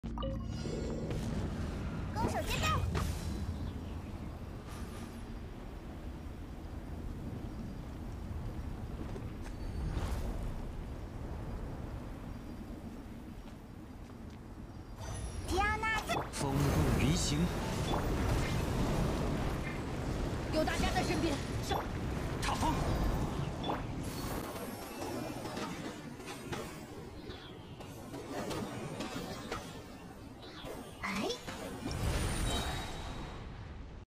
攻守兼备。挑那次， 风动鱼行， 有大家在身边，上！ 踏风。